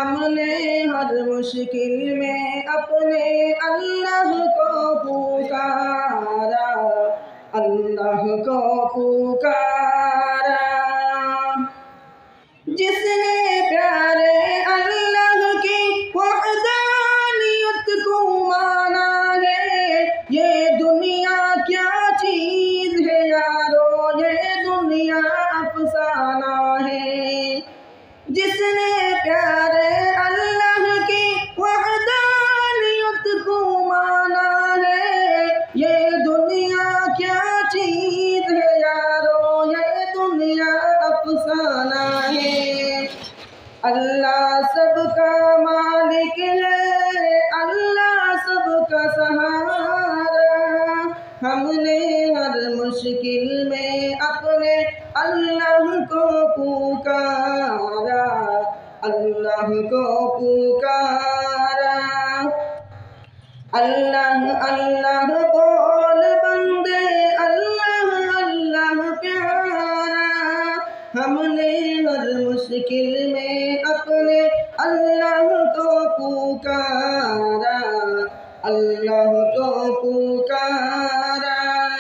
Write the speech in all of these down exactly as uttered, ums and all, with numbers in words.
हमने हर मुश्किल में अपने अल्लाह को पुकारा, अल्लाह को पुकारा। जिसने प्यारे अल्लाह की वहदानियत को माना है, ये दुनिया क्या चीज़ है यारो, ये दुनिया अफसाना है। जिसने प्यारे अल्लाह की वहदानियत को माना है, ये दुनिया क्या चीज़ है यारो, ये दुनिया अफसाना है। अल्लाह सबका मालिक है, अल्लाह सबका सहारा। हमने हर मुश्किल में अपने अल्लाह को पुकारा, अल्लाह को पुकारा। अल्लाह अल्लाह बोल बंदे, अल्लाह अल्लाह प्यारा। हमने हर मुश्किल में अपने अल्लाह को पुकारा, अल्लाह को पुकारा।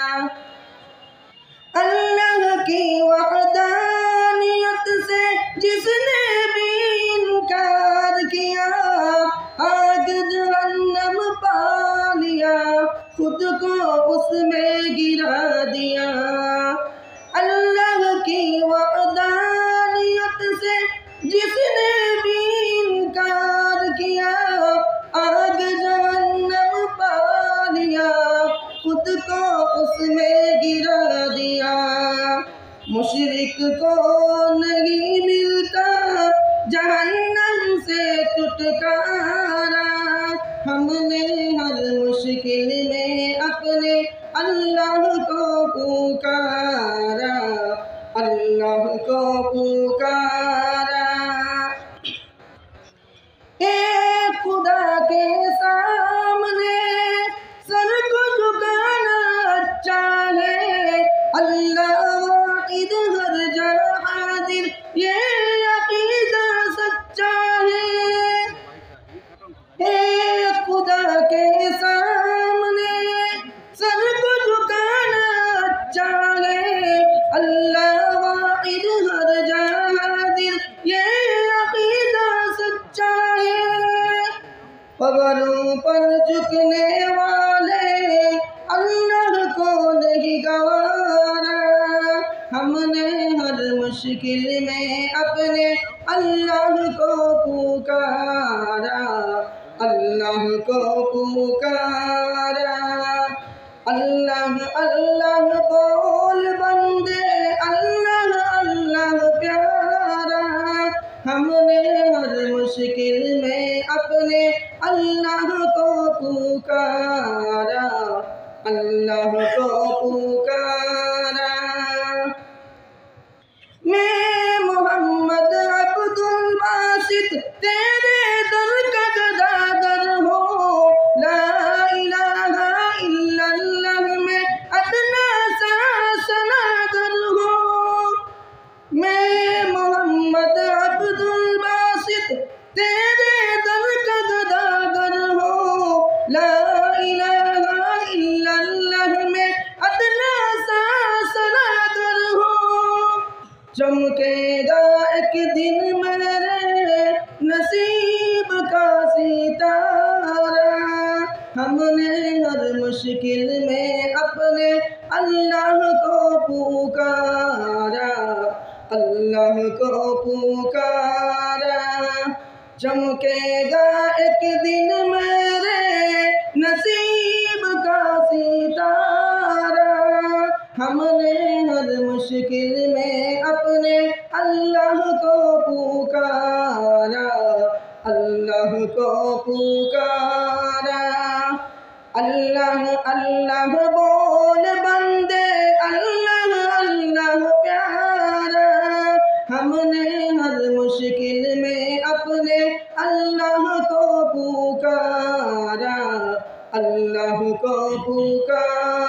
अल्लाह की वहदानियत से जिसने भी इनकार किया, आग जहन्नम पा लिया, खुद को उसमें गिरा दिया। अल्लाह की वहदानियत से जिसने भी इनकार किया, आग जहन्नम पा लिया, खुद को उसमें गिरा दिया। मुशरिक को नहीं मिलता जहन्नम से छुटकारा। हमने हर मुश्किल में अपने अल्लाह को पुकारा, अल्लाह को पुकारा। ए खुदा के सामने सर को झुकाना अच्छा है, अल्लाह वाहिद हर जगह हाजिर, ये अकीदा सच्चा है। ए खुदा के सामने सर को झुकाना अच्छा है, अल्लाह वाहिद हर जगह हाजिर, ये अकीदा सच्चा है। पगड़ों पर झुकने वाले अल्लाह को नहीं गवारा। हमने हर मुश्किल में अपने अल्लाह को पुकारा, अल्लाह को पुकारा। अल्लाह अल्लाह बोल बंदे, अल्लाह अल्लाह प्यारा। हमने हर मुश्किल में अपने अल्लाह को पुकारा, अल्लाह को पुकारा। मैं मोहम्मद अब्दुल बासित तेरे दर का गदागर हो, ला इलाहा इल्लल्लाह में अदना सा सनागर हो। मैं मोहम्मद अब्दुल बासित तेरे दर का गदागर हो, ला इलाहा इल्लल्लाह में अदना सा सनागर हो। चमकेगा एक दिन मेरे नसीब का सितारा। हमने हर मुश्किल में अपने अल्लाह को पुकारा, अल्लाह को पुकारा। चमकेगा एक दिन मेरे नसीब का सितारा। हमने हर मुश्किल में अपने अल्लाह को पुकारा, अल्लाह को पुकारा। अल्लाह अल्लाह बोल बंदे, अल्लाह अल्लाह प्यारा। हमने हर मुश्किल में अपने अल्लाह को पुकारा, अल्लाह को पुकारा।